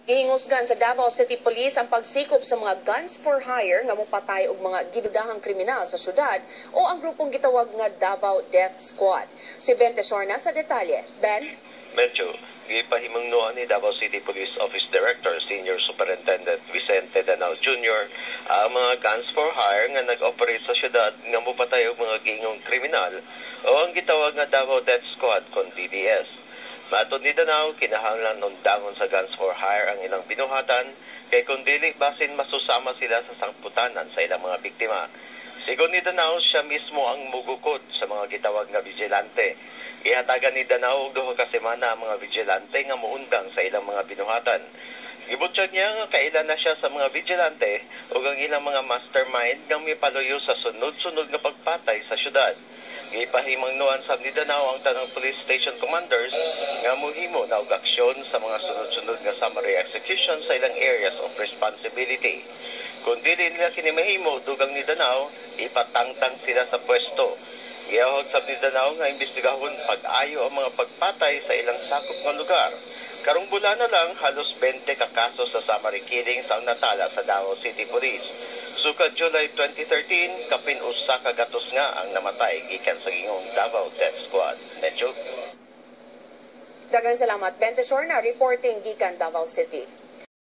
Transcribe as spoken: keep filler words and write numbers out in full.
Gihingusgan sa Davao City Police ang pagsikop sa mga guns for hire nga mopatay og mga ginudahang kriminal sa syudad o ang grupong gitawag nga Davao Death Squad. Si Ben Tesorna sa detalye. Ben? Medyo, gipahimungnoan ni Davao City Police Office Director Senior Superintendent Vicente Danao Junior ang mga guns for hire nga nag-operate sa syudad nga mopatay og mga gingong kriminal o ang gitawag nga Davao Death Squad kon D D S. Matod ni Danao, kinahanglan undangon sa guns for hire ang ilang binuhatan kay kung dili basin masusama sila sa sangputanan sa ilang mga biktima. Sigon ni Danao, siya mismo ang mugukod sa mga gitawag nga vigilante. Ihatagan ni Danao og duha ka semana ang mga vigilante nga muundang sa ilang mga binuhatan. Gibutyag niya nga kailan na siya sa mga vigilante o ang ilang mga mastermind nga mipaluyo sa sunod-sunod nga pagpatay sa syudad. Gipahimangnuan sa ni Danao ang tanang police station commanders nga muhimo na og aksyon sa mga sunod-sunod nga summary execution sa ilang areas of responsibility. Kung dili nila kini mahimo, dugang ni Danao, ipatangtang sila sa pwesto. Giyahog sa ni Danao nga imbestigahon pag-ayo ang mga pagpatay sa ilang sakop nga lugar. Karong bulan na lang, halos twenty ka kaso sa summary killings ang natala sa Davao City Police. Sukad July twenty thirteen, kapin usa ka gatos nga ang namatay gikan sa gingong Davao Death Squad. Medyo. Daghang salamat, Ben Tesorna, reporting gikan Davao City.